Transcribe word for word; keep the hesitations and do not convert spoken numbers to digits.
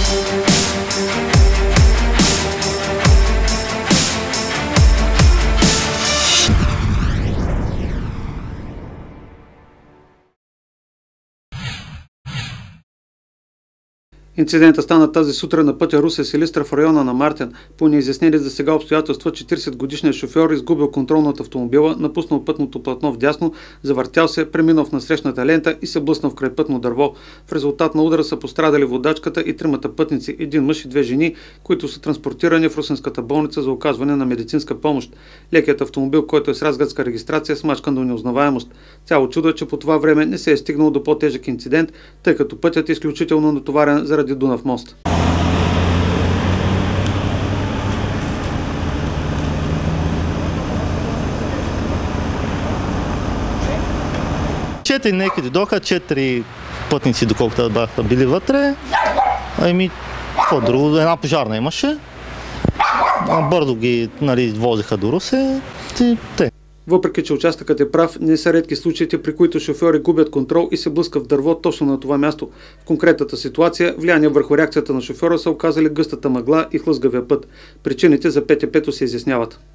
Инцидента стана тази сутрин на пътя Русе-Силистра в района на Мартен. По неизяснени за сега обстоятелства, четиридесетгодишният шофьор изгубил контрол над автомобила, напуснал пътното платно вдясно, завъртял се, преминал в насрещната лента и се блъснал в крайпътно дърво. В резултат на удара са пострадали водачката и тримата пътници, един мъж и две жени, които са транспортирани в Русенската болница за оказване на медицинска помощ. Лекият автомобил, който е с разградска регистрация, смачкан до неузнаваемост. Цяло чудо е, че по това време не се е стигнало до по-тежък инцидент, тъй като пътят е изключително натоварен заради Дунав мост. Четири неки дойдоха, четири пътници, доколкото бяха били вътре. Ами, какво друго? Една пожарна имаше. Бързо ги, нали, возиха до Русе и те. Въпреки че участъкът е прав, не са редки случаите, при които шофьори губят контрол и се блъскат в дърво точно на това място. В конкретната ситуация влияние върху реакцията на шофьора са оказали гъстата мъгла и хлъзгавия път. Причините за ПТП-то се изясняват.